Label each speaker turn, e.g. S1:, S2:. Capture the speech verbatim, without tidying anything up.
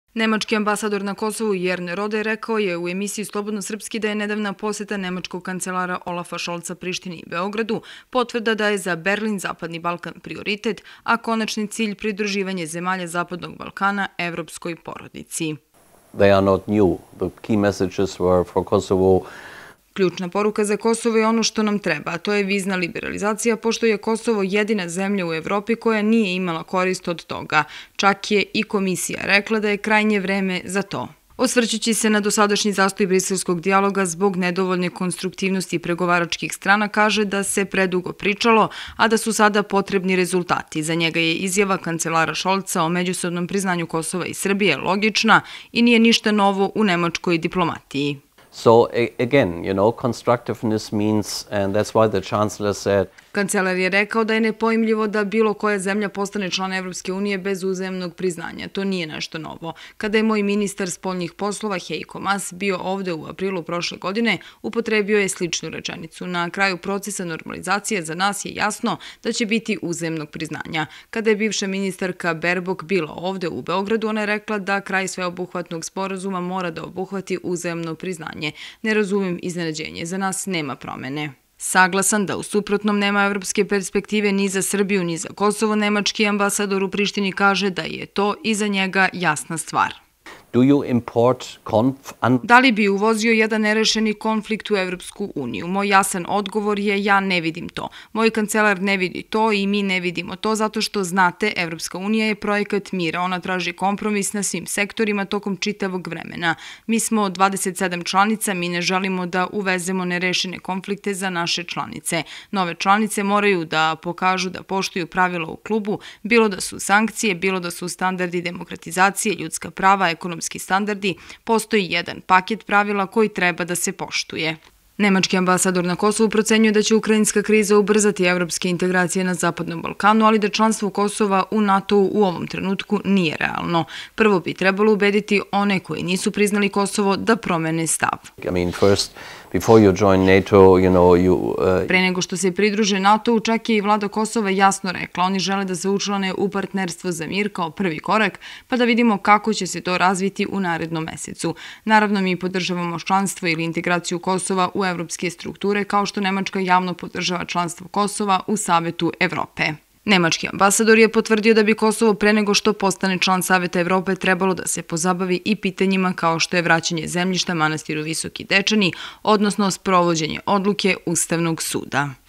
S1: Nemački ambasador na Kosovu Jerne Rode rekao je u emisiji Slobodno srpski da je nedavna poseta nemačkog kancelara Olafa Šolca Prištini i Beogradu potvrda da je za Berlin Zapadni Balkan prioritet, a konačni cilj pridruživanje zemalja Zapadnog Balkana evropskoj porodici.
S2: They are not new. The key messages were for Kosovo.
S1: Ključna poruka za Kosovo je ono što nam treba, a to je vizna liberalizacija, pošto je Kosovo jedina zemlja u Evropi koja nije imala korist od toga. Čak je i komisija rekla da je krajnje vreme za to. Osvrćući se na dosadašnji zastoj briselskog dijaloga zbog nedovoljne konstruktivnosti pregovaračkih strana, kaže da se predugo pričalo, a da su sada potrebni rezultati. Za njega je izjava kancelara Šolca o međusobnom priznanju Kosova i Srbije logična i nije ništa novo u nemačkoj diplomatiji.
S2: So again, you know, constructiveness means, and that's why the chancellor said.
S1: Kancelar je rekao da je nepojmljivo da bilo koja zemlja postane član Evropske unije bez uzajamnog priznanja. To nije nešto novo. Kada je moj ministar spoljnih poslova Heiko Maas bio ovde u aprilu prošle godine, upotrebio je sličnu rečenicu. Na kraju procesa normalizacije za nas je jasno da će biti uzajamnog priznanja. Kada je bivša ministarka Baerbock bila ovde u Beogradu, ona je rekla da kraj sveobuhvatnog sporazuma mora da obuhvati uzajamno priznanje. Ne razumem iznenađenje. Za nas nema promene. Saglasan da u suprotnom nema evropske perspektive ni za Srbiju ni za Kosovo, nemački ambasador u Prištini kaže da je to i za njega jasna stvar.
S2: Do you import
S1: Da li bi uvozio jedan nerešeni konflikt u Evropsku uniju? Moj jasan odgovor je ja ne vidim to. Moj kancelar ne vidi to i mi ne vidimo to zato što znate, Evropska unija je projekat mira. Ona traži kompromis na svim sektorima tokom čitavog vremena. Mi smo dvadeset sedam članica, mi ne želimo da uvezemo nerešene konflikte za naše članice. Nove članice moraju da pokažu da poštuju pravila u klubu, bilo da su sankcije, bilo da su standardi demokratizacije, ljudska prava, ekonomski standardi, postoji jedan paket pravila koji treba da se poštuje. Nemački ambasador na Kosovu procenjuje da će ukrajinska kriza ubrzati evropske integracije na Zapadnom Balkanu, ali da članstvo Kosova u NATO-u u ovom trenutku nije realno. Prvo bi trebalo ubediti one koji nisu priznali Kosovo da promene stav.
S2: I mean, first, before you join NATO, you know, you... Uh...
S1: Pre nego što se pridruže NATO-u, čak je i vlada Kosova jasno rekla. Oni žele da se učlane u partnerstvo za mir kao prvi korak, pa da vidimo kako će se to razviti u narednom mesecu. Naravno, mi podržavamo članstvo ili integraciju Kosova u evropske strukture, kao što Nemačka javno podržava članstvo Kosova u Savetu Evrope. Nemački ambasador je potvrdio da bi Kosovo pre nego što postane član Saveta Evrope trebalo da se pozabavi i pitanjima kao što je vraćanje zemljišta manastiru Visoki Dečani, odnosno sprovođenje odluke Ustavnog suda.